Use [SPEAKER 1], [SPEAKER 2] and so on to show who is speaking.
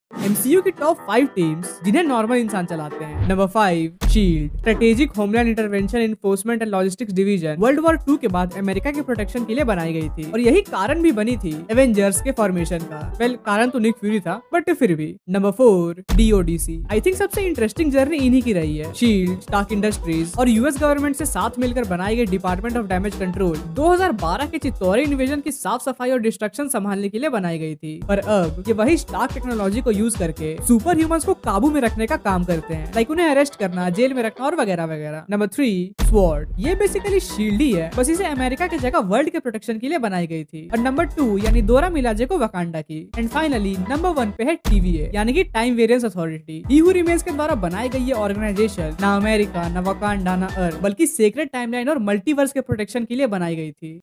[SPEAKER 1] MCU की top 5 teams जिन्हें normal इंसान चलाते हैं। Number 5 SHIELD, strategic homeland intervention enforcement and logistics division. World war 2 के बाद अमेरिका के प्रोटेक्शन के लिए बनाई गई थी और यही कारण भी बनी थी एवेंजर्स के फॉर्मेशन का। वेल, कारण तो निक फ्यूरी था, बट फिर भी। Number 4 DODC. आई थिंक सबसे इंटरेस्टिंग जर्नी इन्हीं की रही है। शील्ड, स्टार्क इंडस्ट्रीज और यूएस गवर्नमेंट से साथ मिलकर बनाई गई डिपार्टमेंट ऑफ डैमेज कंट्रोल 2012 के चित्तौरे इन्वेजन की साफ सफाई और डिस्ट्रक्शन संभालने के लिए बनाई गई थी। पर अब ये वही स्टार्क टेक्नोलॉजी को यूज करके सुपर ह्यूमंस को काबू में रखने का काम करते हैं, लाइक उन्हें अरेस्ट करना, जेल में रखना और वगैरह वगैरह। Number 3 SWORD. ये बेसिकली शील्ड ही है, बस इसे अमेरिका की जगह वर्ल्ड के प्रोटेक्शन के लिए बनाई गई थी। और नंबर 2 यानी डोरा मिलाजे को वकांडा की। एंड फाइनली नंबर 1 पे है टीवीए यानी कि time variance authority. He who remains के द्वारा बनाई गई ये ऑर्गेनाइजेशन ना अमेरिका, ना वकांडा, ना अर्थ, बल्कि सीक्रेट टाइमलाइन और मल्टीवर्स के प्रोटेक्शन के लिए बनाई गई थी।